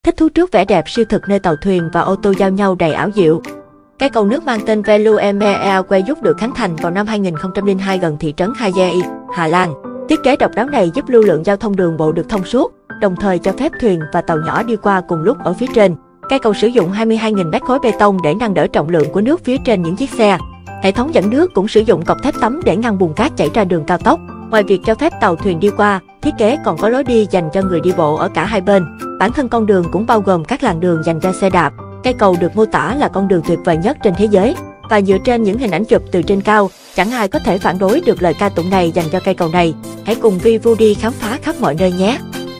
thích thú trước vẻ đẹp siêu thực nơi tàu thuyền và ô tô giao nhau đầy ảo diệu. Cây cầu nước mang tên Veluwe Aqueduct được khánh thành vào năm 2002 gần thị trấn Haje, Hà Lan. Thiết kế độc đáo này giúp lưu lượng giao thông đường bộ được thông suốt, đồng thời cho phép thuyền và tàu nhỏ đi qua cùng lúc ở phía trên. Cây cầu sử dụng 22.000 mét khối bê tông để nâng đỡ trọng lượng của nước phía trên những chiếc xe. Hệ thống dẫn nước cũng sử dụng cọc thép tấm để ngăn bùn cát chảy ra đường cao tốc. Ngoài việc cho phép tàu thuyền đi qua, thiết kế còn có lối đi dành cho người đi bộ ở cả hai bên. Bản thân con đường cũng bao gồm các làn đường dành cho xe đạp. Cây cầu được mô tả là con đường tuyệt vời nhất trên thế giới. Và dựa trên những hình ảnh chụp từ trên cao, chẳng ai có thể phản đối được lời ca tụng này dành cho cây cầu này. Hãy cùng Vi Vu đi khám phá khắp mọi nơi nhé!